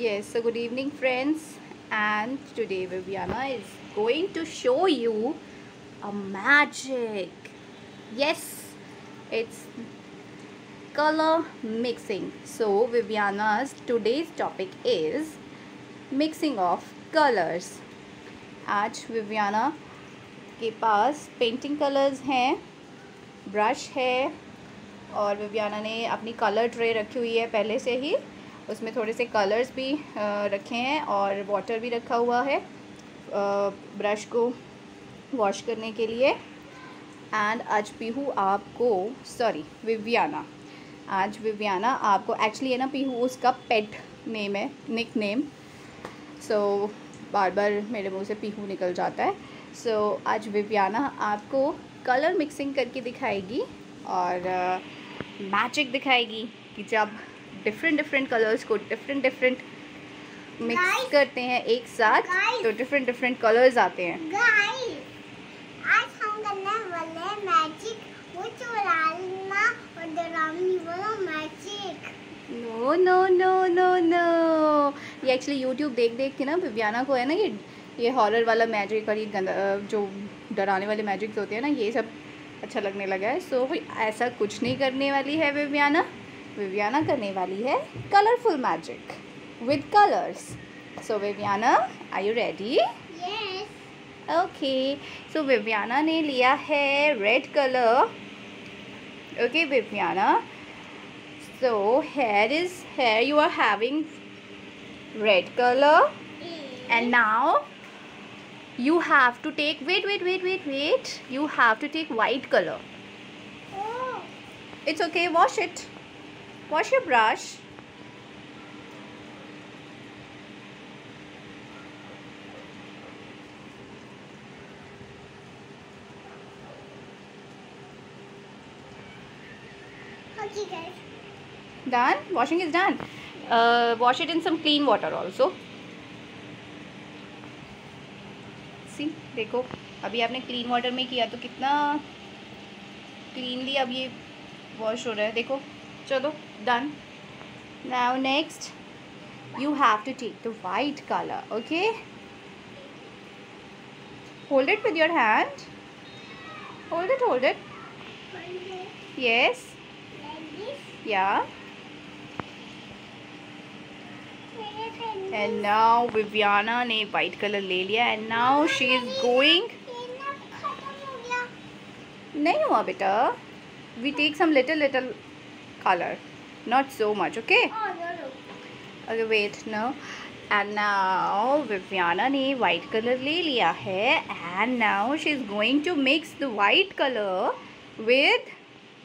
Yes, so good evening friends, and today Viviana is going to show you a magic. Yes, it's color mixing. So Viviana's today's topic is mixing of colors. आज Viviana के पास painting colours हैं, brush है और Viviana ने अपनी colour tray रखी हुई है पहले से ही। उसमें थोड़े से कलर्स भी रखे हैं और वाटर भी रखा हुआ है ब्रश को वॉश करने के लिए। एंड आज विवियाना आपको एक्चुअली है ना, पीहू उसका पेट नेम है, निक नेम। सो बार बार मेरे मुंह से पीहू निकल जाता है। सो आज विवियाना आपको कलर मिक्सिंग करके दिखाएगी और मैजिक दिखाएगी कि जब डिफरेंट कलर्स को डिफरेंट मिक्स करते हैं एक साथ तो डिफरेंट कलर्स आते हैं। आज हम करने वाले मैजिक, वो चुराना और डरावनी वाला मैजिक। नो, ये एक्चुअली यूट्यूब देख के ना विवियाना को है ना ये हॉरर वाला मैजिक और ये जो डराने वाले मैजिक्स होते हैं ना, ये सब अच्छा लगने लगा है। सो ऐसा कुछ नहीं करने वाली है विवियाना करने वाली है colourful magic with colours. So Viviana, are you ready? Yes. Okay, so Viviana ने लिया है red colour. Okay Viviana, so here you are having red color and now you have to take wait, you have to take white color. Oh. It's okay, wash your brush. Okay guys. Done? Washing is done. Wash it in some clean water also. See, देखो अभी आपने clean water में किया तो कितना cleanly अब ये wash हो रहा है, देखो। चलो done. Now next you have to take the white color. Okay, hold it with your hand. Hold it. Yes. Like this. Yeah. And now Viviana ने वाइट कलर ले लिया and now she is going. खत्म हो गया। नहीं हुआ बेटा, we take some little colour, not so much. Okay okay, wait no. And now Viviana ने वाइट कलर ले लिया है and now she is going to mix the white colour with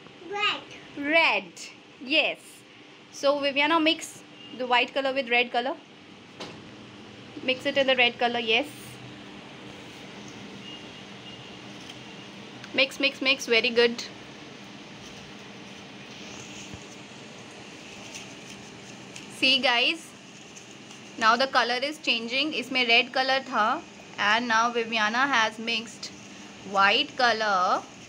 red. Yes, so Viviana, mix the white color with red color. Mix it in the red color. Yes, mix, very good. See guys, now the color is changing. इसमें red color था and now Viviana has mixed white color.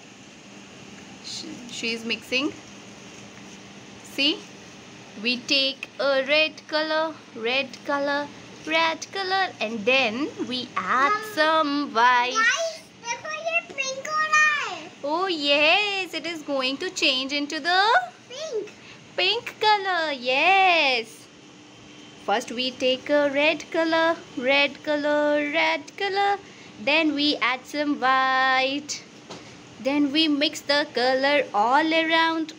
She is mixing. See, we take a red color, and then we add some white. Guys, देखो ये pink हो रहा है। Oh yes, it is going to change into the pink color. Yes. First we take a red color, then we add some white. Then we mix the color all around,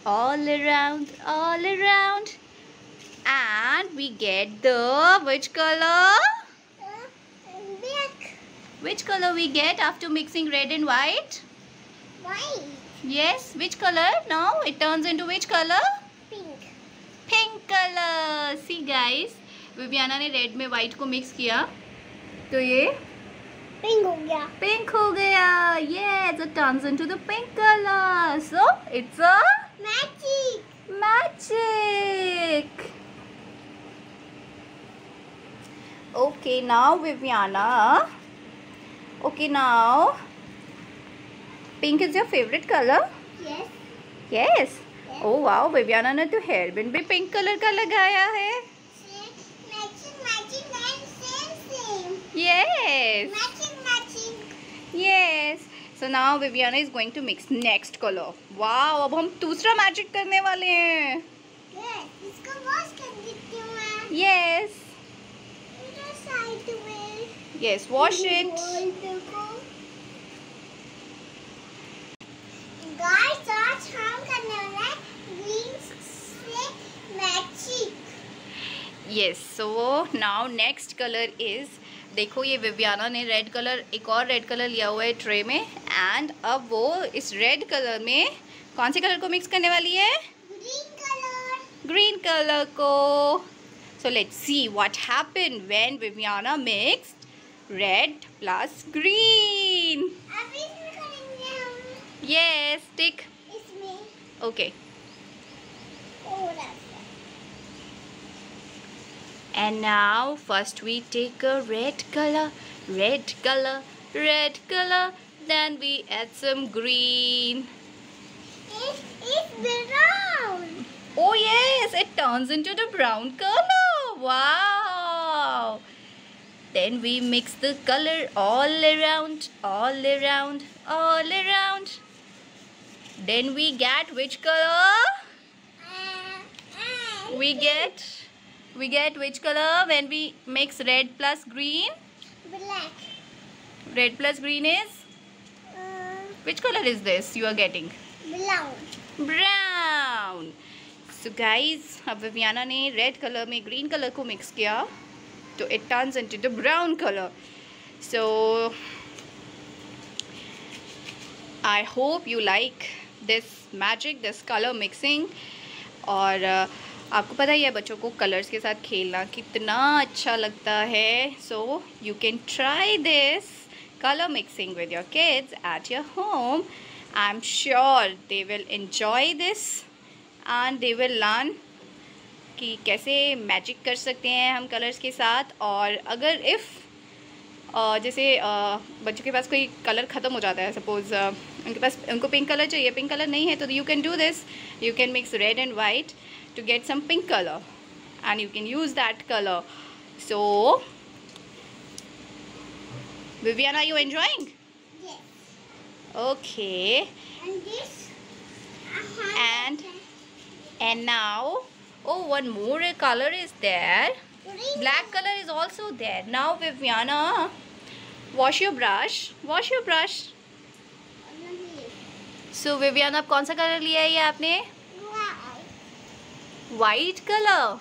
and we get the which color? Black. Which color we get after mixing red and white? White. Yes, which color? Now it turns into which color? Pink. Pink color. See guys, Viviana ने red में white को mix किया तो ये pink हो गया। Pink हो गया। Yes, it turns into the pink color. So it's a magic. Okay, now Viviana. Okay, now pink is your favorite color? Yes. Yes. Oh wow, Viviana ने तो हेयर बैंड भी पिंक कलर का लगाया है। Matching Yes. Matching. Yes. So now Viviana is going to mix next color. Wow, अब हम दूसरा magic करने वाले हैं. Yes. इसको wash कर देती हूँ मैं. Yes. इधर side में. Yes, wash it. देखो. Guys, आज हम करने वाले हैं green से magic. Yes. So now next color is, देखो ये विवियाना ने रेड कलर, एक और रेड कलर लिया हुआ है ट्रे में, एंड अब वो इस रेड कलर में कौन से कलर को मिक्स करने वाली है? ग्रीन कलर को. So let's see what happened when Viviana mixed red plus green. अभी इसमें करेंगे हम. Yes, tick. इसमें. ओके. थोड़ा. And now first we take a red color, then we add some green. It's brown. Oh yes, it turns into the brown color. Wow. Then we mix the color all around. Then we get which color? We get which color when we mix red plus green? Black. Red plus green is? Which color is this you are getting? Brown. So guys, अब Viviana ने red colour में green colour को mix किया तो it turns into the brown color. So I hope you like this magic, this color mixing. और आपको पता ही है बच्चों को कलर्स के साथ खेलना कितना अच्छा लगता है. So you can try this colour mixing with your kids at your home. I am sure they will enjoy this and they will learn कि कैसे मैजिक कर सकते हैं हम कलर्स के साथ. और अगर इफ़ जैसे बच्चों के पास कोई कलर ख़त्म हो जाता है, सपोज़ उनको पिंक कलर चाहिए, पिंक कलर नहीं है, तो you can do this. You can mix red and white to get some pink color and you can use that color. So Viviana, are you enjoying? Yes. Okay. And this. And now, oh, one more color is there. Green. Black color is also there. Now Viviana, wash your brush. So Viviana, अब कौन सा colour लिया है ये आपने? White colour.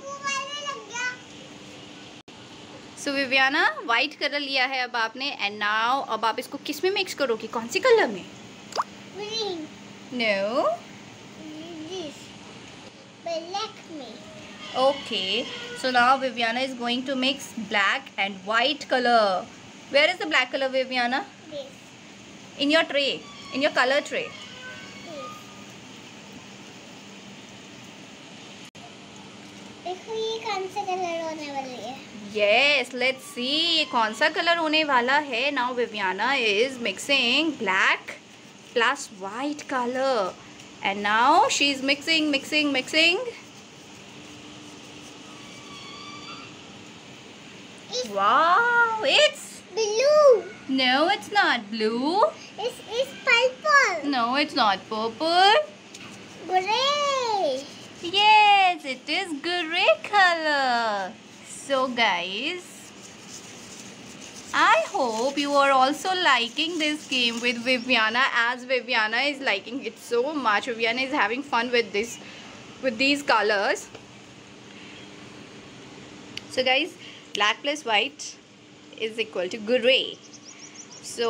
So Viviana, white colour लिया है अब आपने. एंड नाउ अब आप इसको किस में मिक्स करोगी, कौन सी कलर में? ग्रीन. नो. दिस. ब्लैक में. Okay. So now Viviana is going to mix black and white colour. Where is the black colour Viviana? This. In your tray, in your colour tray. देखो ये कौन सा colour होने वाली है. Yes, let's see ये कौन सा कलर होने वाला है. Now Viviana is mixing black plus white color and now she is mixing. Wow, it's blue. No, it's not blue. It's purple. No, it's not purple. Gray. Yes, it is gray color. So guys, I hope you are also liking this game with Viviana, as Viviana is liking it so much. Viviana is having fun with these colors. So guys, black plus white is equal to gray. So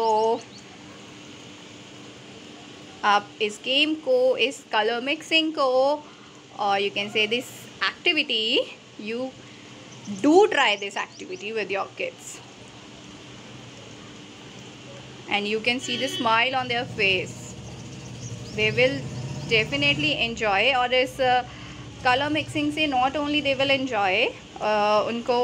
आप इस game को, इस colour mixing को, or you can say this activity, you do try this activity with your kids and you can see the smile on their face. They will definitely enjoy. और इस color mixing से not only they will enjoy, उनको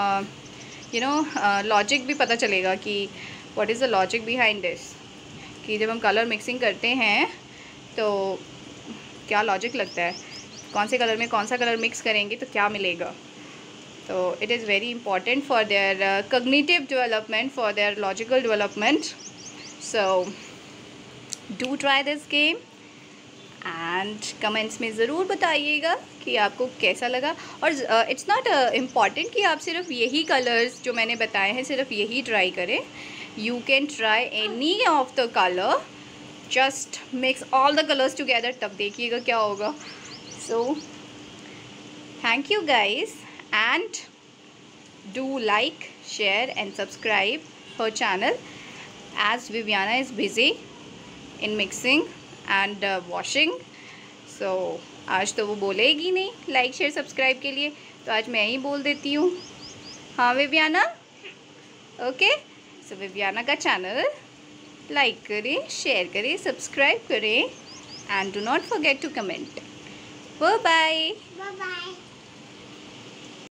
logic भी पता चलेगा कि what is the logic behind this, कि जब हम कलर मिक्सिंग करते हैं तो क्या लॉजिक लगता है, कौन से कलर में कौन सा कलर मिक्स करेंगे तो क्या मिलेगा. So it is very important for their cognitive development, for their logical development. So do try this game and comments में ज़रूर बताइएगा कि आपको कैसा लगा. और इट्स नॉट इम्पॉर्टेंट कि आप सिर्फ यही कलर्स जो मैंने बताए हैं सिर्फ यही ट्राई करें. You can try any of the colour, just mix all the colours together, तब देखिएगा क्या होगा. So thank you guys and do like, share and subscribe her channel as Viviana is busy in mixing and washing. So आज तो वो बोलेगी नहीं like share subscribe के लिए, तो आज मैं ही बोल देती हूँ. हाँ विवियाना, ओके. सो विवियाना का चैनल लाइक करें, शेयर करें, सब्सक्राइब करें and do not forget to comment. Bye bye. Bye bye.